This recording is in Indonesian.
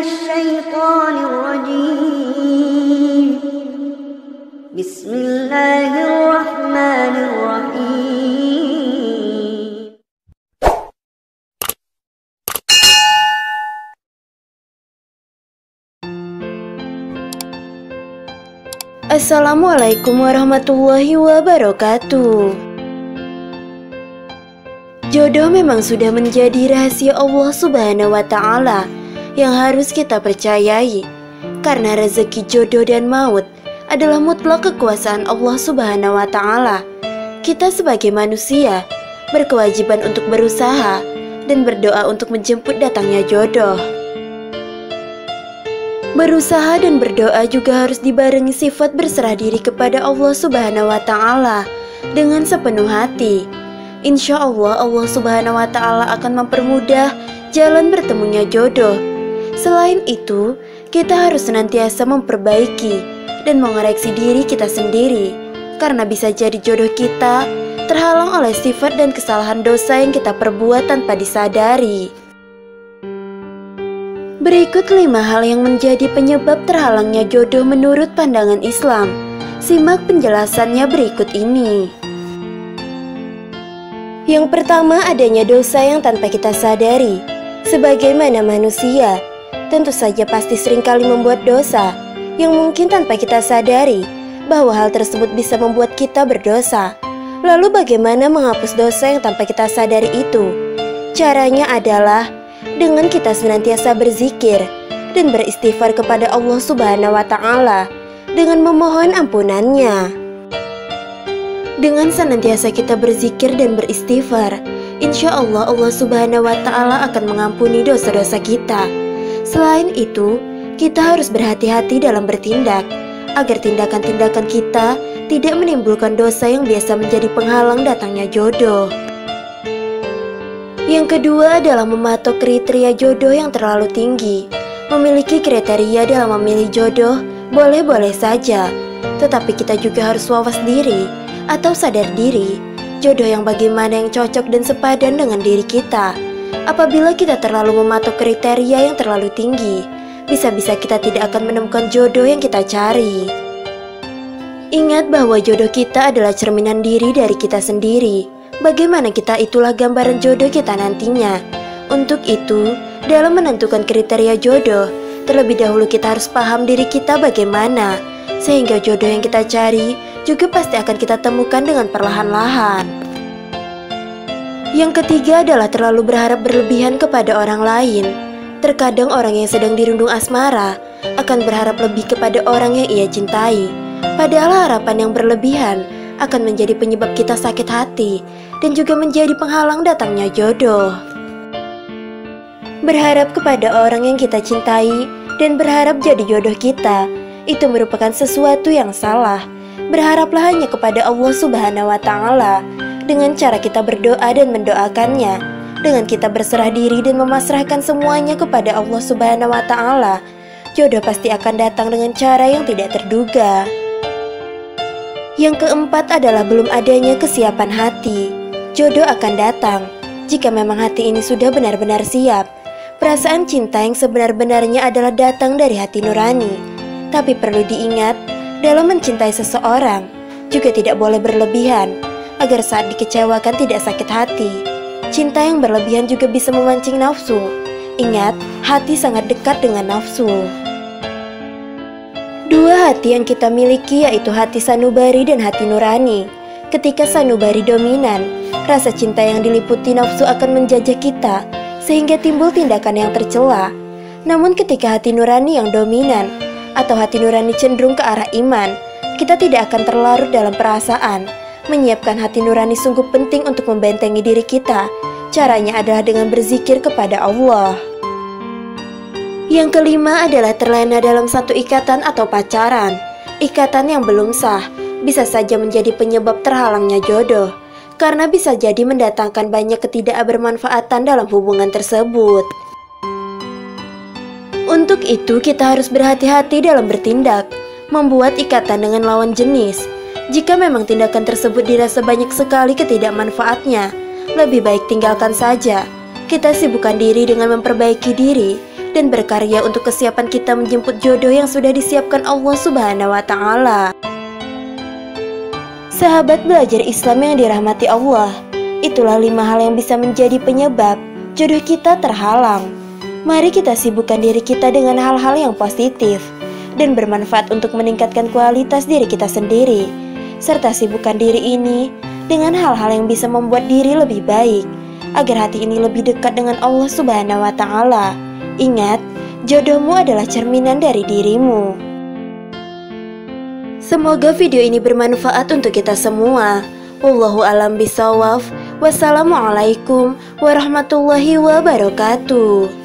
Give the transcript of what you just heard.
الشيطان الرجيم بسم الله الرحمن الرحيم Assalamualaikum warahmatullahi wabarakatuh. Jodoh memang sudah menjadi rahasia Allah Subhanahu wa Ta'ala yang harus kita percayai, karena rezeki, jodoh, dan maut adalah mutlak kekuasaan Allah Subhanahu wa Ta'ala. Kita sebagai manusia berkewajiban untuk berusaha dan berdoa untuk menjemput datangnya jodoh. Berusaha dan berdoa juga harus dibarengi sifat berserah diri kepada Allah Subhanahu wa Ta'ala dengan sepenuh hati. Insya Allah, Allah Subhanahu wa Ta'ala akan mempermudah jalan bertemunya jodoh. Selain itu, kita harus senantiasa memperbaiki dan mengoreksi diri kita sendiri, karena bisa jadi jodoh kita terhalang oleh sifat dan kesalahan dosa yang kita perbuat tanpa disadari. Berikut 5 hal yang menjadi penyebab terhalangnya jodoh menurut pandangan Islam. Simak penjelasannya berikut ini. Yang pertama, adanya dosa yang tanpa kita sadari. Sebagaimana manusia, tentu saja pasti seringkali membuat dosa yang mungkin tanpa kita sadari bahwa hal tersebut bisa membuat kita berdosa. Lalu bagaimana menghapus dosa yang tanpa kita sadari itu? Caranya adalah dengan kita senantiasa berzikir dan beristighfar kepada Allah Subhanahu wa Ta'ala dengan memohon ampunannya. Dengan senantiasa kita berzikir dan beristighfar, insya Allah Allah Subhanahu wa Ta'ala akan mengampuni dosa-dosa kita. Selain itu, kita harus berhati-hati dalam bertindak agar tindakan-tindakan kita tidak menimbulkan dosa yang biasa menjadi penghalang datangnya jodoh. Yang kedua adalah mematok kriteria jodoh yang terlalu tinggi. Memiliki kriteria dalam memilih jodoh boleh-boleh saja, tetapi kita juga harus wawas diri atau sadar diri jodoh yang bagaimana yang cocok dan sepadan dengan diri kita. Apabila kita terlalu mematok kriteria yang terlalu tinggi, bisa-bisa kita tidak akan menemukan jodoh yang kita cari. Ingat bahwa jodoh kita adalah cerminan diri dari kita sendiri. Bagaimana kita itulah gambaran jodoh kita nantinya. Untuk itu, dalam menentukan kriteria jodoh, terlebih dahulu kita harus paham diri kita bagaimana, sehingga jodoh yang kita cari juga pasti akan kita temukan dengan perlahan-lahan. Yang ketiga adalah terlalu berharap berlebihan kepada orang lain. Terkadang orang yang sedang dirundung asmara akan berharap lebih kepada orang yang ia cintai. Padahal harapan yang berlebihan akan menjadi penyebab kita sakit hati dan juga menjadi penghalang datangnya jodoh. Berharap kepada orang yang kita cintai dan berharap jadi jodoh kita, itu merupakan sesuatu yang salah. Berharaplah hanya kepada Allah Subhanahu wa Ta'ala dengan cara kita berdoa dan mendoakannya. Dengan kita berserah diri dan memasrahkan semuanya kepada Allah Subhanahu wa Ta'ala, jodoh pasti akan datang dengan cara yang tidak terduga. Yang keempat adalah belum adanya kesiapan hati. Jodoh akan datang jika memang hati ini sudah benar-benar siap. Perasaan cinta yang sebenar-benarnya adalah datang dari hati nurani. Tapi perlu diingat, dalam mencintai seseorang juga tidak boleh berlebihan, agar saat dikecewakan tidak sakit hati. Cinta yang berlebihan juga bisa memancing nafsu. Ingat, hati sangat dekat dengan nafsu. 2 hati yang kita miliki yaitu hati sanubari dan hati nurani. Ketika sanubari dominan, rasa cinta yang diliputi nafsu akan menjajah kita, sehingga timbul tindakan yang tercela. Namun ketika hati nurani yang dominan, atau hati nurani cenderung ke arah iman, kita tidak akan terlarut dalam perasaan. Menyiapkan hati nurani sungguh penting untuk membentengi diri kita. Caranya adalah dengan berzikir kepada Allah. Yang kelima adalah terlena dalam satu ikatan atau pacaran. Ikatan yang belum sah bisa saja menjadi penyebab terhalangnya jodoh, karena bisa jadi mendatangkan banyak ketidakbermanfaatan dalam hubungan tersebut. Untuk itu kita harus berhati-hati dalam bertindak, membuat ikatan dengan lawan jenis. Jika memang tindakan tersebut dirasa banyak sekali ketidakmanfaatnya, lebih baik tinggalkan saja. Kita sibukkan diri dengan memperbaiki diri dan berkarya untuk kesiapan kita menjemput jodoh yang sudah disiapkan Allah Subhanahu wa Ta'ala. Sahabat belajar Islam yang dirahmati Allah, itulah 5 hal yang bisa menjadi penyebab jodoh kita terhalang. Mari kita sibukkan diri kita dengan hal-hal yang positif dan bermanfaat untuk meningkatkan kualitas diri kita sendiri, serta sibukkan diri ini dengan hal-hal yang bisa membuat diri lebih baik, agar hati ini lebih dekat dengan Allah Subhanahu wa Ta'ala. Ingat, jodohmu adalah cerminan dari dirimu. Semoga video ini bermanfaat untuk kita semua. Wallahu a'lam bishawab. Wassalamualaikum warahmatullahi wabarakatuh.